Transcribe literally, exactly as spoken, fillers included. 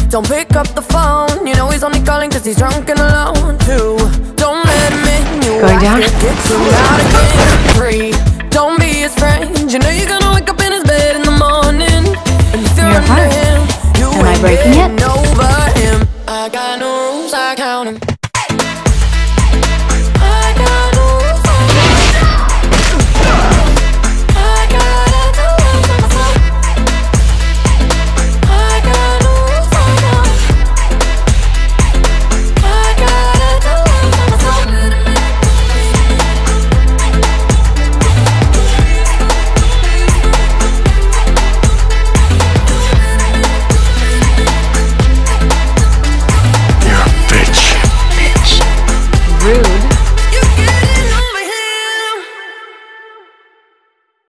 don't pick up the phone. You know he's only calling cause he's drunk and alone. Two, don't let him in. You Going down? Get you out again. Three, don't be his friend. You know you're gonna wake up in his bed in the morning. And if you're You're under hard. him, you Am I ain't breaking getting it? no